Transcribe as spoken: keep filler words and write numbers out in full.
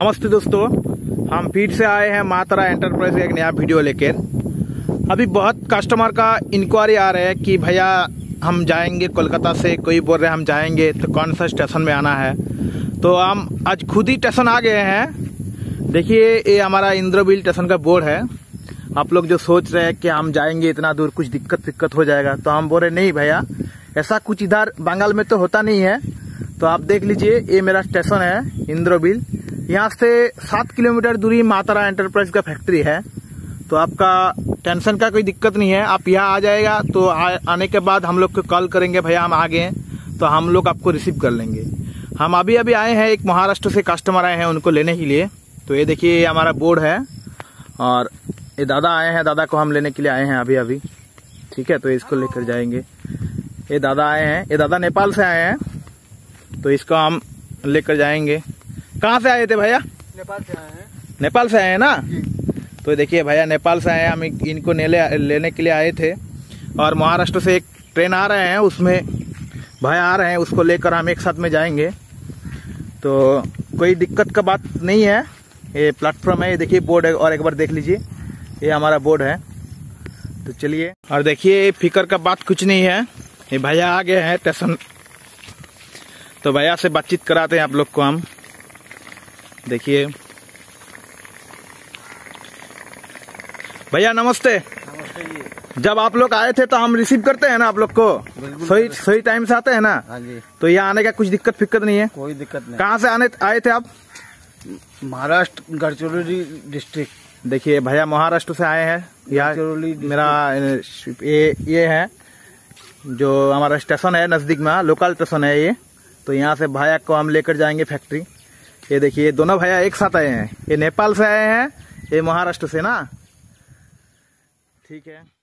नमस्ते दोस्तों, हम फिर से आए हैं मातरा एंटरप्राइज का एक नया वीडियो लेकर। अभी बहुत कस्टमर का इंक्वायरी आ रहा है कि भैया हम जाएंगे कोलकाता से, कोई बोल रहे हैं हम जाएंगे तो कौन सा स्टेशन में आना है। तो हम आज खुद ही स्टेशन आ गए हैं। देखिए ये हमारा इंद्रबिल स्टेशन का बोर्ड है। आप लोग जो सोच रहे हैं कि हम जाएंगे इतना दूर कुछ दिक्कत दिक्कत हो जाएगा, तो हम बोल रहे नहीं भैया, ऐसा कुछ इधर बंगाल में तो होता नहीं है। तो आप देख लीजिए, ये मेरा स्टेशन है इंद्रबिल। यहाँ से सात किलोमीटर दूरी मातरा एंटरप्राइज का फैक्ट्री है। तो आपका टेंशन का कोई दिक्कत नहीं है, आप यहाँ आ जाएगा तो आ, आने के बाद हम लोग को कॉल करेंगे, भैया हम आ गए हैं, तो हम लोग आपको रिसीव कर लेंगे। हम अभी अभी आए हैं, एक महाराष्ट्र से कस्टमर आए हैं उनको लेने के लिए। तो ये देखिए ये हमारा बोर्ड है और ये दादा आए हैं, दादा को हम लेने के लिए आए हैं अभी अभी। ठीक है, तो इसको लेकर जाएंगे। ये दादा आए हैं, ये दादा नेपाल से आए हैं, तो इसको हम लेकर जाएंगे। कहाँ से आए थे भैया? नेपाल से आए हैं। नेपाल से आए हैं ना? तो देखिए भैया नेपाल से आए हैं, हम इनको ले, लेने के लिए आए थे। और महाराष्ट्र से एक ट्रेन आ रहे हैं, उसमें भैया आ रहे हैं, उसको लेकर हम एक साथ में जाएंगे। तो कोई दिक्कत का बात नहीं है। ये प्लेटफॉर्म है, ये देखिए बोर्ड है, और एक बार देख लीजिए, ये हमारा बोर्ड है। तो चलिए, और देखिए फिकर का बात कुछ नहीं है। ये भैया आ गए हैं स्टेशन, तो भैया से बातचीत कराते हैं आप लोग को हम। देखिए भैया नमस्ते। नमस्ते जी। जब आप लोग आए थे तो हम रिसीव करते हैं ना आप लोग को, सही सही टाइम से आते हैं ना? हाँ जी। तो यहाँ आने का कुछ दिक्कत फिक्कत नहीं है? कोई दिक्कत नहीं। कहाँ से आने आए थे आप? महाराष्ट्र गढ़चिरोली डिस्ट्रिक्ट। देखिए भैया महाराष्ट्र से आए हैं। यहाँ मेरा ये ये है जो हमारा स्टेशन है, नजदीक में लोकल स्टेशन है ये। तो यहाँ से भैया को हम लेकर जाएंगे फैक्ट्री। ये देखिए दोनों भैया एक साथ आए हैं, ये नेपाल से आए हैं, ये महाराष्ट्र से ना। ठीक है।